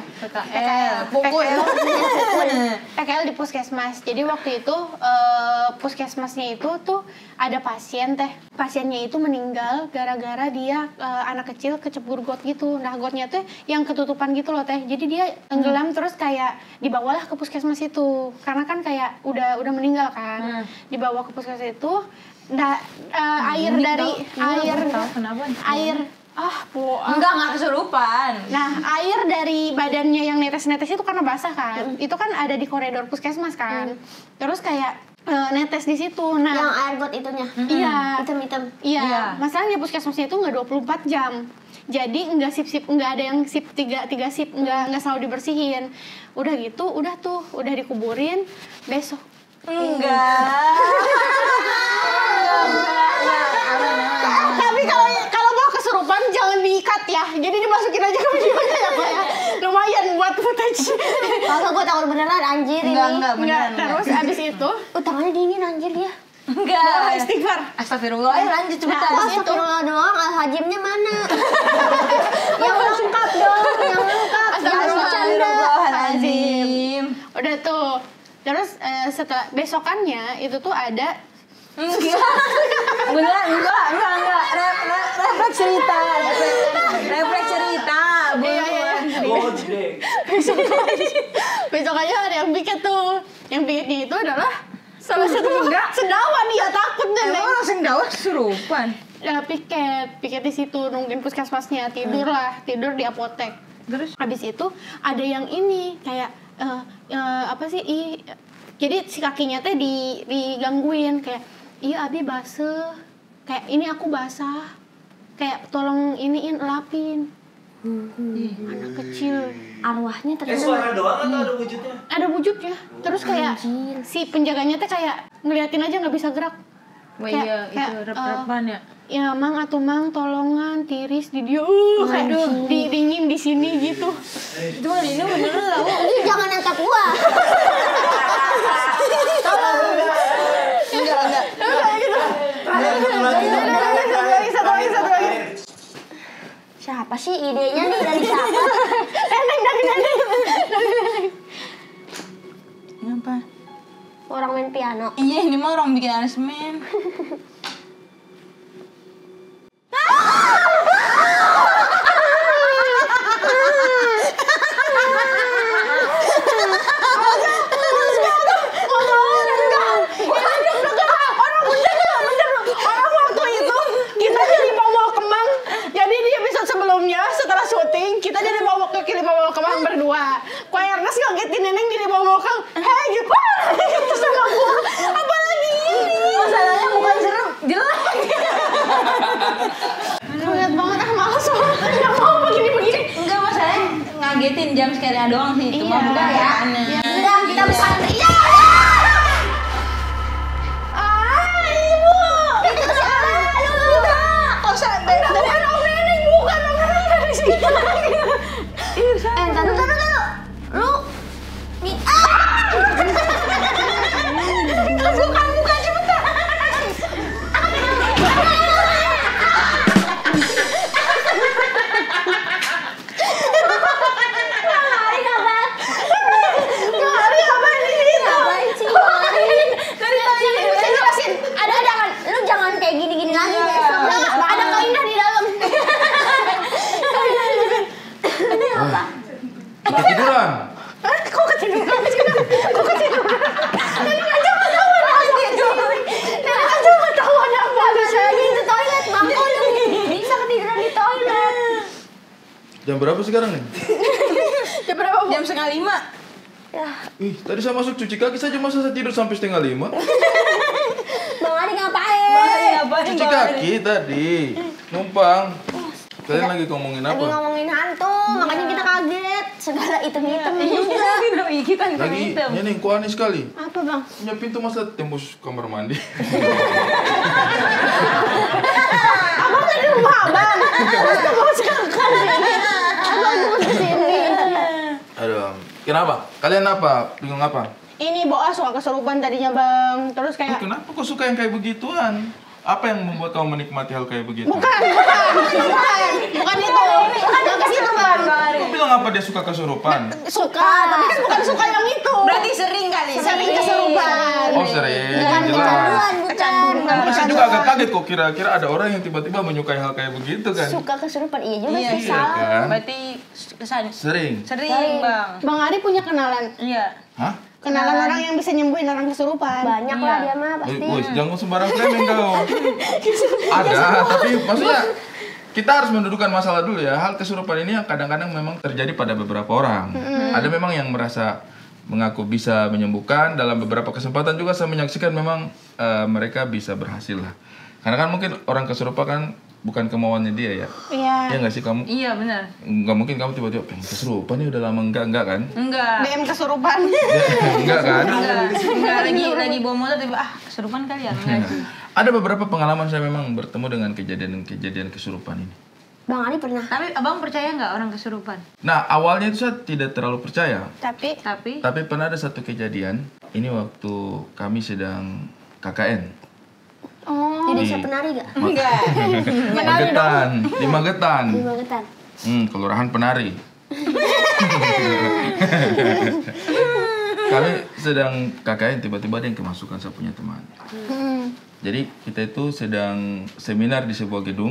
PKL di puskesmas. Jadi waktu itu puskesmasnya itu tuh ada pasien teh. Pasiennya itu meninggal gara-gara dia anak kecil kecebur got gitu. Nah, gotnya tuh yang ketutupan gitu loh teh. Jadi dia tenggelam terus kayak dibawalah ke puskesmas itu. Karena kan kayak udah meninggal kan. Dibawa ke puskesmas itu air dari air
Enggak kesurupan.
Nah, air dari badannya yang netes-netes itu karena basah kan. Itu kan ada di koridor puskesmas kan. Terus kayak netes di situ. Nah,
Yang air got itunya.
iya.
Hitam-hitam.
Iya, masalahnya puskesmasnya itu nggak 24 jam. Jadi nggak sip-sip, nggak ada yang sip tiga sip, nggak selalu dibersihin. Udah gitu, udah dikuburin. Besok Tapi kalau mau kesurupan jangan diikat ya. Jadi dimasukin aja ke videonya ya Pak ya. Lumayan buat footage.
Kalau gue takut beneran anjir ini.
Enggak beneran.
Terus abis itu
Tangannya dingin anjir dia.
Enggak.
istighfar.
Astagfirullah. Ayo lanjut cepetan.
Astagfirullah doang, Al-Hajimnya mana? Yang lengkap dong, yang lengkap.
Astagfirullahaladzim.
Udah tuh. Terus setelah besokannya itu tuh ada
Enggak. Refleks cerita.
Besokannya ada yang piket tuh. Yang piketnya itu adalah salah satu sendawa dia takut deh.
Emang orang sendawa kesurupan.
Ya, piket di situ nungguin puskesmasnya, tidur di apotek. Terus habis itu ada yang ini kayak apa sih? Jadi si kakinya teh digangguin kayak, iya Abi basah, kayak ini aku basah, kayak tolong iniin elapin. Anak kecil.
Arwahnya terdengar.
Suara doang atau ada wujudnya?
Ada wujudnya. Terus kayak si penjaganya teh kayak ngeliatin aja nggak bisa gerak.
Wah iya, itu rep-repan ya.
Ya Mang atuh Mang tolongan tiris di dia kayak dingin di sini gitu.
Itu mah ini beneran lah.
Ini jangan angkat gua.
Enggak.
Satu lagi.
Siapa sih idenya nih dari siapa?
Neneng.
Ngapa?
Orang main piano.
Iya, ini mah orang bikin aransemen.
Orang waktu itu kita jadi bawa Kemang. Jadi di episode sebelumnya setelah syuting kita jadi bawa ke Kilimanjaro Kemang berdua. Ko Ernest ngagetin Neneng jadi bawa Kang. Hei gitu. Itu sama gua. Apalagi ini.
Masalahnya bukan serem, jelek.
Lihat banget males banget. Enggak mau begini.
Enggak, masalahnya ngagetin jam scare-nya doang sih. Itu mah bukan
ya.
aneh.
Udah kita bersantai. Iya.
Ibu.
Itu siapa?
Kok santai? Dari Om Neneng bukan Om Neneng dari sini.
Taruh. Lu
Buka cepetan.
Jam berapa sekarang nih?
Jam berapa, Bu?
Jam 4:30.
Ya,
Ih, tadi saya masuk cuci kaki saja masa saya tidur sampai 4:30.
Bang Ari ngapain?
Ngapain
Cuci
Bang Ari?
kaki tadi, numpang. Kalian lagi ngomongin
Lagi
apa?
ngomongin hantu, makanya kita kaget. Segala item-item juga.
Kita
Lagi,
hitam.
ini kok aneh sekali.
Apa, Bang?
Punya pintu masa tembus kamar mandi.
Abang kan di rumah Abang. Terus Abang sekarang sini. Abang terus kesini.
Aduh, kenapa? Kalian apa? Bingung apa?
Ini Boa suka kesurupan tadinya, Bang. Terus kayak
Kenapa kok suka yang kayak begituan? Apa yang membuat kamu menikmati hal kayak begitu?
bukan itu. Bukan ke situ, Bang.
Kamu bilang apa dia suka kesurupan?
Suka, tapi kan bukan suka yang itu.
Berarti sering kali.
Sering kesurupan.
Oh sering,
Bukan
jelas.
Kecanduan, bukan.
Makanya saya juga agak kaget kok kira-kira ada orang yang tiba-tiba menyukai hal kayak begitu kan?
Suka kesurupan, iya juga
Iya,
sih,
iya
salah.
kan?
Berarti kesan.
Sering.
Sering, Bang.
Bang Ari punya kenalan.
Iya.
Hah?
Kenalan orang yang bisa nyembuhin orang kesurupan.
Banyak lah dia mah pasti.
Wih, jangan sembarang framing kau. Ada, tapi maksudnya kita harus mendudukan masalah dulu ya. Hal kesurupan ini yang kadang-kadang memang terjadi pada beberapa orang. Ada memang yang merasa mengaku bisa menyembuhkan. Dalam beberapa kesempatan juga saya menyaksikan memang mereka bisa berhasil lah. Karena kan mungkin orang kesurupan kan bukan kemauannya dia ya.
Iya.
Ya nggak sih kamu?
Iya, benar.
Nggak mungkin kamu tiba-tiba pengen kesurupan nih udah lama enggak kan?
Enggak.
DM kesurupan.
Enggak kan?
Enggak lagi bawa motor tiba kesurupan kali ya. Enggak sih.
Ada beberapa pengalaman saya memang bertemu dengan kejadian-kejadian kesurupan ini.
Bang Ari pernah.
Tapi Abang percaya nggak orang kesurupan?
Nah, awalnya itu saya tidak terlalu percaya.
Tapi
Tapi pernah ada satu kejadian, ini waktu kami sedang KKN.
oh,
Di desa Penari gak?
Enggak.
Magetan, di Magetan.
Di Magetan.
Kelurahan Penari. Kami sedang KKN, tiba-tiba ada yang kemasukan saya punya teman. Jadi kita itu sedang seminar di sebuah gedung,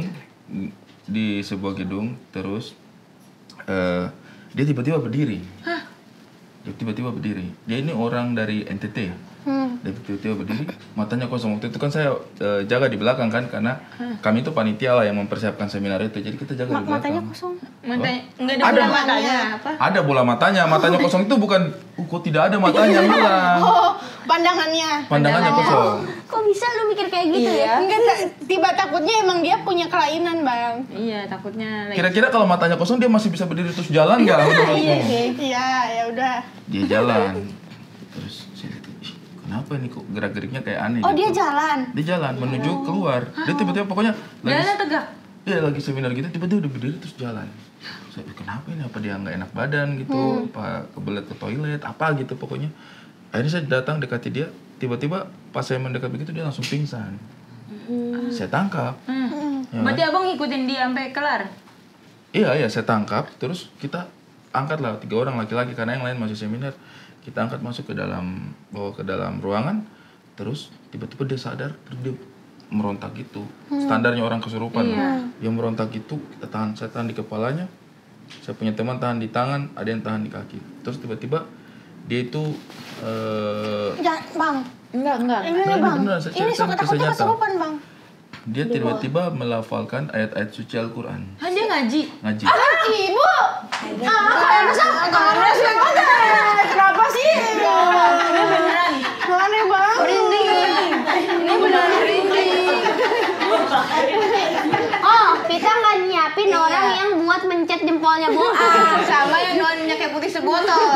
terus dia tiba-tiba berdiri. Dia tiba-tiba berdiri. Dia ini orang dari NTT. Dia tiba-tiba berdiri, matanya kosong. Waktu itu kan saya jaga di belakang kan, karena kami itu panitia lah yang mempersiapkan seminar itu. Jadi kita jaga di belakang.
matanya kosong.
Matanya enggak ada
Ada.
bola matanya.
Apa?
Ada bola matanya kosong itu bukan, kok tidak ada matanya hilang.
Oh, pandangannya.
Pandangannya kosong.
Kok bisa lu mikir kayak gitu ya?
Enggak, tiba takutnya emang dia punya kelainan, Bang.
Iya, takutnya lagi.
Kira-kira kalau matanya kosong dia masih bisa berdiri terus jalan nggak?
Iya, ya udah.
Dia jalan. Terus saya lihat, "Ih, kenapa ini kok gerak-geriknya kayak aneh?
Oh,
gitu."
dia jalan.
Dia jalan menuju keluar. Dia tiba-tiba pokoknya
Jalannya tegak.
Iya lagi seminar gitu, tiba-tiba udah berdiri terus jalan. Saya pikir kenapa ini? Apa dia nggak enak badan gitu? Apa kebelet ke toilet? Apa gitu pokoknya. Akhirnya saya datang dekati dia. Tiba-tiba pas saya mendekat begitu dia langsung pingsan. Saya tangkap. Ya.
Berarti Abang ngikutin dia sampai kelar.
Iya, saya tangkap. Terus kita angkatlah 3 orang laki-laki karena yang lain masih seminar. Kita angkat masuk bawa ke dalam ruangan. Terus tiba-tiba dia sadar, terus dia merontak gitu. Standarnya orang kesurupan. Dia merontak gitu, saya tahan di kepalanya. Saya punya teman tahan di tangan, ada yang tahan di kaki. Terus tiba-tiba dia itu
Ya, Bang.
Enggak.
Ini nih, Bang.
beneran, saya
Ini
cerita
suka
kisah
takutnya
nyata.
kesurupan, Bang.
dia tiba-tiba melafalkan ayat-ayat suci Al-Quran.
Kan dia ngaji.
Ngaji.
Ibu. Karena sih kenapa sih?
Ini beneran.
Aneh banget.
Ini beneran merinding.
Oh, kita nggak nyiapin orang yang buat mencet jempolnya Boa.
Sama yang non minyak kayak putih sebotol.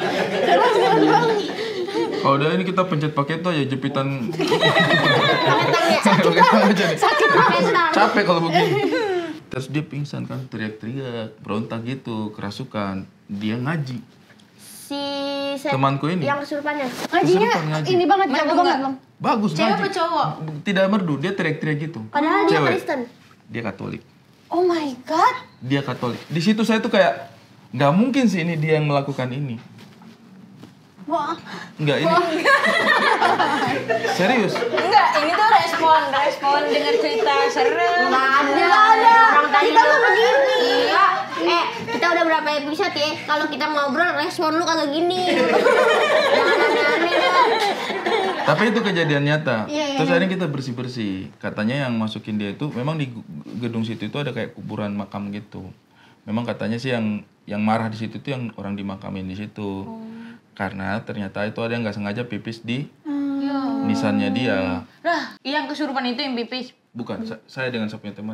Oh udah ini kita pencet pakai itu ya jepitan.
Sakit pakai tang.
Capek kalau begini. Terus dia pingsan kan, teriak-teriak, berontak gitu, kerasukan. Dia ngaji. Temanku ini.
Yang kesurupannya.
Ngajinya
Kesurupan ngaji.
ini banget, jago
Merdu
banget,
nggak?
Bang.
Bagus
Cewek
ngaji.
apa cowok?
Tidak merdu, dia teriak-teriak gitu.
Padahal dia
Cewek.
Kristen.
Dia Katolik.
Oh my god.
Dia Katolik. Di situ saya tuh kayak nggak mungkin sih ini dia yang melakukan ini.
Wah.
Enggak ini. Serius.
Enggak, ini tuh respon dengar cerita serem.
Ada. Orang tadi
Kita
lu
tuh begini.
Iya. Kita udah berapa episode ya? Kalau kita ngobrol respon lu kagak gini. Jangan aneh-aneh dah.
Tapi itu kejadian nyata.
Iya.
Terus akhirnya kita bersih-bersih. Katanya yang masukin dia itu memang di gedung situ itu ada kayak kuburan makam gitu. memang katanya sih yang marah di situ tuh yang orang dimakamin di situ. Karena ternyata itu ada yang nggak sengaja pipis di nisannya dia.
Lah, yang kesurupan itu yang pipis.
Bukan, saya dengan saya punya teman.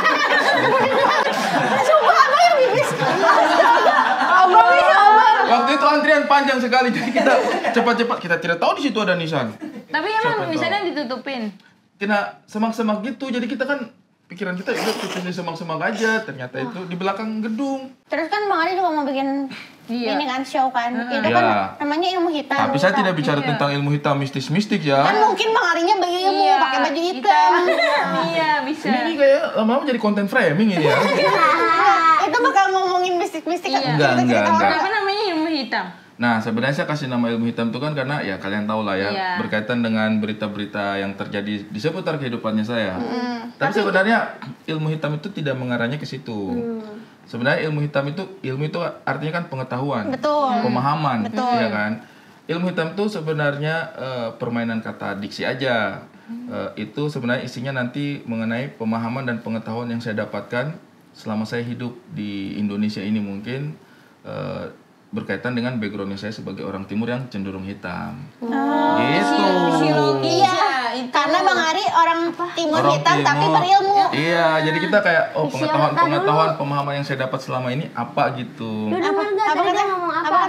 Waktu itu antrian panjang sekali, jadi kita cepat-cepat, kita tidak tahu di situ ada nisan.
Tapi emang misalnya ditutupin.
Kena semak-semak gitu, jadi kita kan pikiran kita udah pipis di semak-semak aja, ternyata itu di belakang gedung.
Terus kan Bang Ari juga mau bikin ini kan show kan. Itu
Iya.
kan namanya ilmu hitam.
Tapi saya tidak bicara tentang ilmu hitam mistis-mistik ya.
Kan mungkin Bang Arinya berilmu pakai baju hitam.
Iya, bisa.
Ini kayak lama-lama jadi konten framing ini ya.
Itu bakal ngomongin mistik-mistik kan.
Enggak.
Kenapa namanya ilmu hitam?
Nah, sebenarnya saya kasih nama ilmu hitam itu kan karena ya kalian tahu lah ya, berkaitan dengan berita-berita yang terjadi di seputar kehidupannya saya. Tapi sebenarnya ilmu hitam itu tidak mengarahnya ke situ. Sebenarnya ilmu hitam itu artinya kan pengetahuan, pemahaman, ya kan. Ilmu hitam itu sebenarnya permainan kata diksi aja. Itu sebenarnya isinya nanti mengenai pemahaman dan pengetahuan yang saya dapatkan selama saya hidup di Indonesia ini mungkin. Berkaitan dengan backgroundnya saya sebagai orang timur yang cenderung hitam. Gitu.
Iya, karena Bang Ari orang timur hitam tapi berilmu.
Iya, jadi kita kayak pengetahuan pemahaman yang saya dapat selama ini apa gitu.
Apa kata ngomong apa?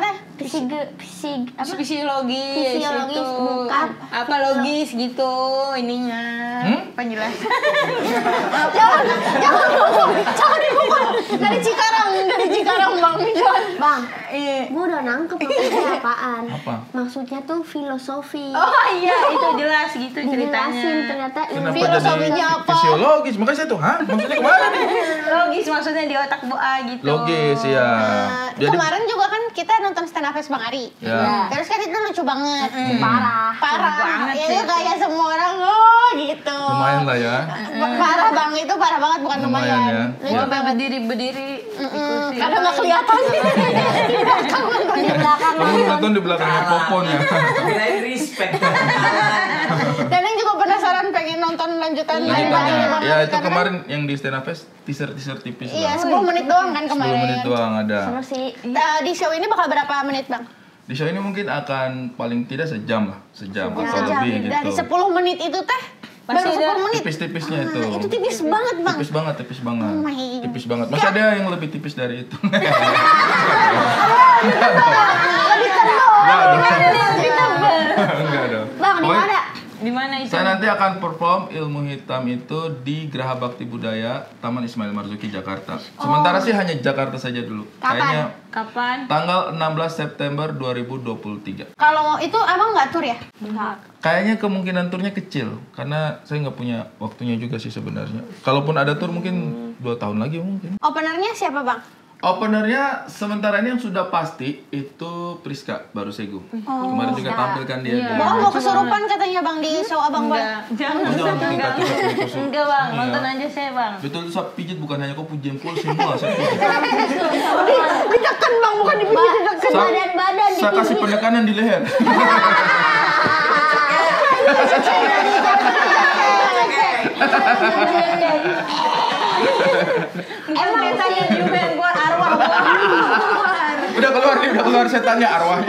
Fisiologis
Fisiologis,
itu.
bukan.
Apa logis gitu ininya. Penjelasan.
Jangan ngomong. Dari Cikarang Bang.
Bang, gue udah nangkep maksudnya apaan.
Apa?
Maksudnya tuh filosofi.
Oh iya, itu jelas gitu ceritanya.
Dijelasin ternyata ilmu
Kenapa
Filosofinya
jadi
apa?
fisiologis? Makanya saya tuh, maksudnya kemana nih?
Logis maksudnya di otak boa gitu.
Logis ya. Jadi
Kemarin juga kan kita nonton stand up Bang Ari.
Ya.
Terus kan itu lucu banget.
parah.
Parah
banget
ya
sih
itu kayak semua orang gitu.
lumayan lah ya.
Parah Bang, itu parah banget bukan
Lumayan
lumayan.
ya.
Lucu
Ya.
banget.
Berdiri ikuti.
Karena nggak kelihatan di belakang nonton di belakang.
Kamu nonton di belakangnya Popon ya.
Kirain respect.
Neneng juga penasaran pengen nonton lanjutan dari
Lanjutannya.
Bang Ari
Ya itu
karena-
kemarin yang di Stand Up Fest teaser tipis
Iya,
lah.
10 menit doang kan
10
kemarin.
menit doang ada.
Seru sih.
Di show ini bakal berapa menit Bang?
Di show ini mungkin akan paling tidak sejam lah, sejam atau
Sejam.
lebih
Dari
gitu.
10 menit itu teh baru 10 menit.
Tipis-tipisnya itu.
Itu tipis banget Bang.
Tipis banget.
Oh my God.
Tipis banget. Masih ada yang lebih tipis dari itu.
Lebih tebal.
Enggak dong.
Bang, di
Pokoknya
mana?
Di mana itu?
Saya nanti akan perform ilmu hitam itu di Geraha Bakti Budaya Taman Ismail Marzuki Jakarta. Sementara sih hanya Jakarta saja dulu. Kayaknya
Kapan?
tanggal 16 September 2023.
Kalau itu Abang nggak tur ya?
Kayaknya kemungkinan turnya kecil karena saya nggak punya waktunya juga sih sebenarnya. Kalaupun ada tur mungkin 2 tahun lagi mungkin.
Openernya siapa Bang?
Openernya sementara ini yang sudah pasti itu Priska Barusegu. Kemarin juga tampilkan dia. di-
Bang mau kesurupan katanya Bang di show Abang Bang.
Jangan.
Oh, jangan bikin kaki-kaki kusuk.
Enggak bang,
Iya.
nonton aja saya bang.
Betul itu saya pijit bukan hanya kopu jempol semua saya pijit.
Ditekan Bang, bukan dipijit, ditekan.
Badan-badan
Saya kasih penekanan di leher.
Emang setannya juga yang keluar arwah keluar.
Udah keluar setannya arwahnya.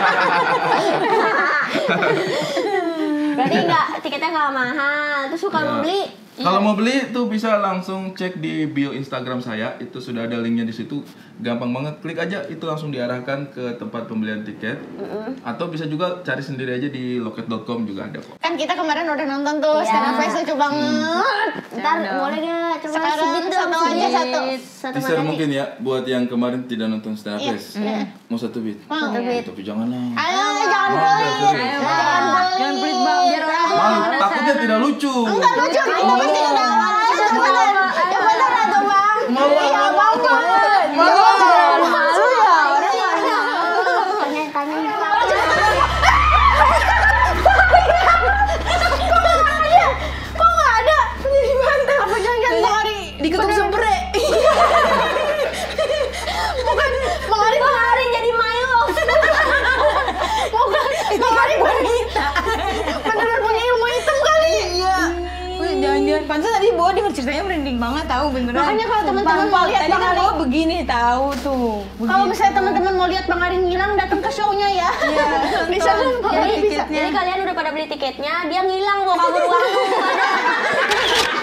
Berarti tiketnya nggak mahal. Terus suka mau beli?
Kalau mau beli tuh bisa langsung cek di bio Instagram saya, itu sudah ada linknya di situ. Gampang banget, klik aja itu langsung diarahkan ke tempat pembelian tiket. Atau bisa juga cari sendiri aja di loket.com juga ada kok.
Kan kita kemarin udah nonton tuh stand up fest lucu banget.
Ntar boleh gak coba
Sekarang
subit dong,
satu aja,
subit. Satu
Teaser
materi.
mungkin ya buat yang kemarin tidak nonton stand up fest. Mau 1 bit?
Mau.
Tapi janganlah.
Ayo jangan pelit.
Jangan pelit bang, biar orang
Malu, takutnya tidak lucu.
Enggak lucu, itu pasti udah awal. Yang bener atau Bang? Iya Bang. Malu ya.
Tanya-tanya.
Kok nggak ada? Di bantal. Apa jangan-jangan Bang Ari?
diketuk spray.
Bukan Bang Ari jadi Milo. Bukan Bang Ari wanita. Beneran punya ilmu hitam kali.
Iya. Jangan-jangan pantas tadi bawa denger ceritanya merinding banget tahu beneran.
Makanya kalau teman-teman mau lihat
tadi
Bang
kan
Ari.
bawa begini tahu tuh.
Kalau misalnya teman-teman mau lihat Bang Arin ngilang, datang ke show-nya ya.
Iya,
Di sana Bang Arin bisa.
Jadi kalian udah pada beli tiketnya, dia ngilang bawa kabur uang lu.